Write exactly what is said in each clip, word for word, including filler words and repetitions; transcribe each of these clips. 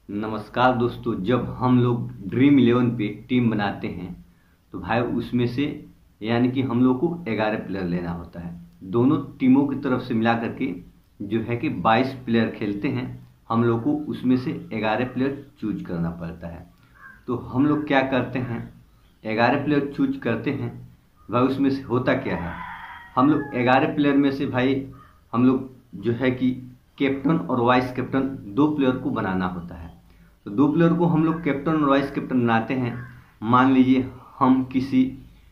नमस्कार दोस्तों। जब हम लोग ड्रीम इलेवन पे टीम बनाते हैं तो भाई उसमें से यानी कि हम लोग को ग्यारह प्लेयर लेना होता है। दोनों टीमों की तरफ से मिला करके जो है कि बाईस प्लेयर खेलते हैं। हम लोग को उसमें से ग्यारह प्लेयर चूज करना पड़ता है। तो हम लोग क्या करते हैं, ग्यारह प्लेयर चूज करते हैं। भाई उसमें से होता क्या है, हम लोग ग्यारह प्लेयर में से भाई हम लोग जो है कि कैप्टन और वाइस कैप्टन दो प्लेयर को बनाना होता है। तो दो प्लेयर को हम लोग कैप्टन और वाइस कैप्टन बनाते हैं। मान लीजिए हम किसी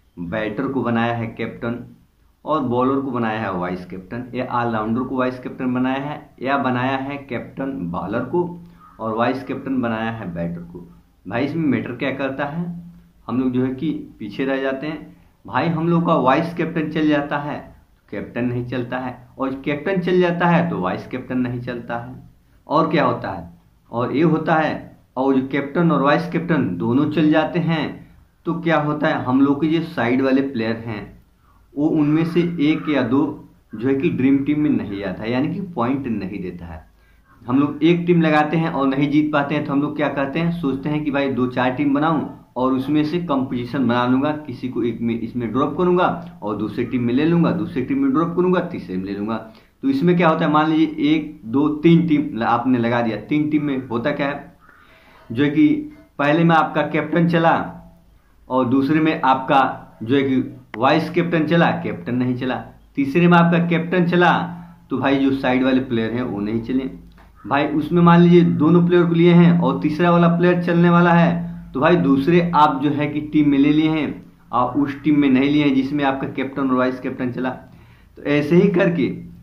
बैटर को बनाया है कैप्टन और बॉलर को बनाया है वाइस कैप्टन, या ऑलराउंडर को वाइस कैप्टन बनाया है, या बनाया है कैप्टन बॉलर को और वाइस कैप्टन बनाया है बैटर को। भाई इसमें मैटर क्या करता है, हम लोग जो है कि पीछे रह जाते हैं। भाई हम लोग का वाइस कैप्टन चल जाता है तो कैप्टन नहीं चलता है, और कैप्टन चल जाता है तो वाइस कैप्टन नहीं चलता है। और क्या होता है, और ये होता है, और जो कैप्टन और वाइस कैप्टन दोनों चल जाते हैं तो क्या होता है, हम लोग के जो साइड वाले प्लेयर हैं वो उनमें से एक या दो जो है कि ड्रीम टीम में नहीं आता है, यानी कि पॉइंट नहीं देता है। हम लोग एक टीम लगाते हैं और नहीं जीत पाते हैं तो हम लोग क्या करते हैं, सोचते हैं कि भाई दो चार टीम बनाऊं और उसमें से कंपोजिशन बना लूंगा। किसी को एक में इसमें ड्रॉप करूंगा और दूसरी टीम में ले लूंगा, दूसरी टीम में ड्रॉप करूंगा, तीसरे में ले लूंगा। तो इसमें क्या होता है, मान लीजिए एक दो तीन टीम आपने लगा दिया। तीन टीम में होता क्या है, जो है कि पहले में आपका कैप्टन चला और दूसरे में आपका जो है कि वाइस कैप्टन चला, कैप्टन नहीं चला। तीसरे में आपका कैप्टन चला तो भाई जो साइड वाले प्लेयर हैं वो नहीं चले। भाई उसमें मान लीजिए दोनों प्लेयर को लिए हैं और तीसरा वाला प्लेयर चलने वाला है तो भाई दूसरे आप जो है कि टीम में ले लिए हैं और उस टीम में नहीं लिए हैं जिसमें आपका कैप्टन और वाइस कैप्टन चला। तो ऐसे ही करके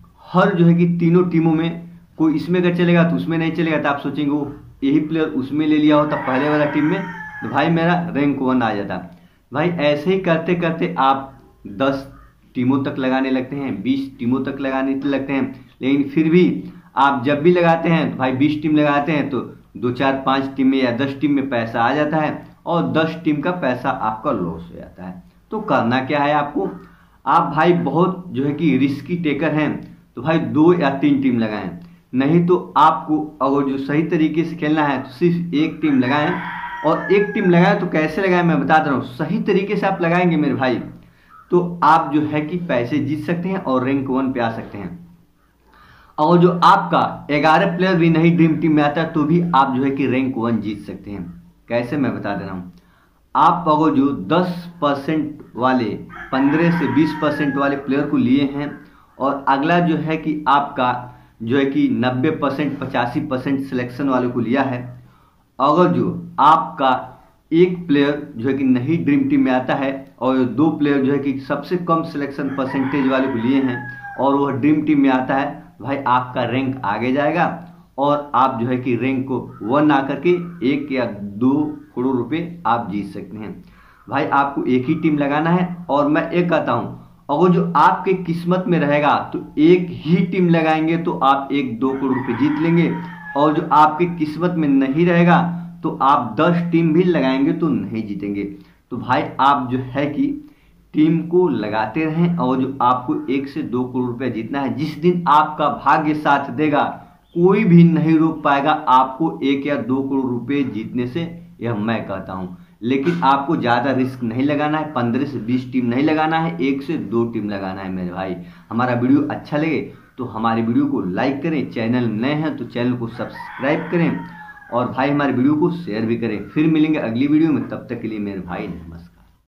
हर जो है कि तीनों टीमों में कोई इसमें अगर चलेगा तो उसमें नहीं चलेगा, तो आप सोचेंगे वो यही प्लेयर उसमें ले लिया होता पहले वाला टीम में तो भाई मेरा रैंक वन आ जाता। भाई ऐसे ही करते करते आप दस टीमों तक लगाने लगते हैं, बीस टीमों तक लगाने लगते हैं। लेकिन फिर भी आप जब भी लगाते हैं तो भाई बीस टीम लगाते हैं तो दो चार पाँच टीम में या दस टीम में पैसा आ जाता है और दस टीम का पैसा आपका लॉस हो जाता है। तो करना क्या है आपको, आप भाई बहुत जो है कि रिस्की टेकर हैं तो भाई दो या तीन टीम लगाएं। नहीं तो आपको अगर जो सही तरीके से खेलना है तो सिर्फ एक टीम लगाएं। और एक टीम लगाएं तो कैसे लगाएं मैं बता रहा हूँ, सही तरीके से आप लगाएंगे मेरे भाई तो आप जो है कि पैसे जीत सकते हैं और रैंक वन पे आ सकते हैं। और जो आपका ग्यारह प्लेयर भी नहीं ड्रीम टीम में आता है तो भी आप जो है कि रैंक वन जीत सकते हैं। कैसे मैं बता दे रहा हूँ, आप अगर जो दस परसेंट वाले पंद्रह से बीस परसेंट वाले प्लेयर को लिए हैं और अगला जो है कि आपका जो है कि नब्बे परसेंट पचासी परसेंट सिलेक्शन वाले को लिया है, अगर जो आपका एक प्लेयर जो है कि नहीं ड्रीम टीम में आता है और दो प्लेयर जो है कि सबसे कम सिलेक्शन परसेंटेज वाले को लिए हैं और वह ड्रीम टीम में आता है, भाई आपका रैंक आगे जाएगा और आप जो है कि रैंक को वन आकर के एक या दो करोड़ रुपए आप जीत सकते हैं। भाई आपको एक ही टीम लगाना है और मैं एक कहता हूँ, अगर जो आपके किस्मत में रहेगा तो एक ही टीम लगाएंगे तो आप एक दो करोड़ रुपए जीत लेंगे, और जो आपके किस्मत में नहीं रहेगा तो आप दस टीम भी लगाएंगे तो नहीं जीतेंगे। तो भाई आप जो है कि टीम को लगाते रहें और जो आपको एक से दो करोड़ रुपया जीतना है। जिस दिन आपका भाग्य साथ देगा कोई भी नहीं रोक पाएगा आपको एक या दो करोड़ रुपए जीतने से, यह मैं कहता हूं। लेकिन आपको ज्यादा रिस्क नहीं लगाना है, पंद्रह से बीस टीम नहीं लगाना है, एक से दो टीम लगाना है मेरे भाई। हमारा वीडियो अच्छा लगे तो हमारे वीडियो को लाइक करें, चैनल नए हैं तो चैनल को सब्सक्राइब करें और भाई हमारे वीडियो को शेयर भी करें। फिर मिलेंगे अगली वीडियो में, तब तक के लिए मेरे भाई नमस्कार।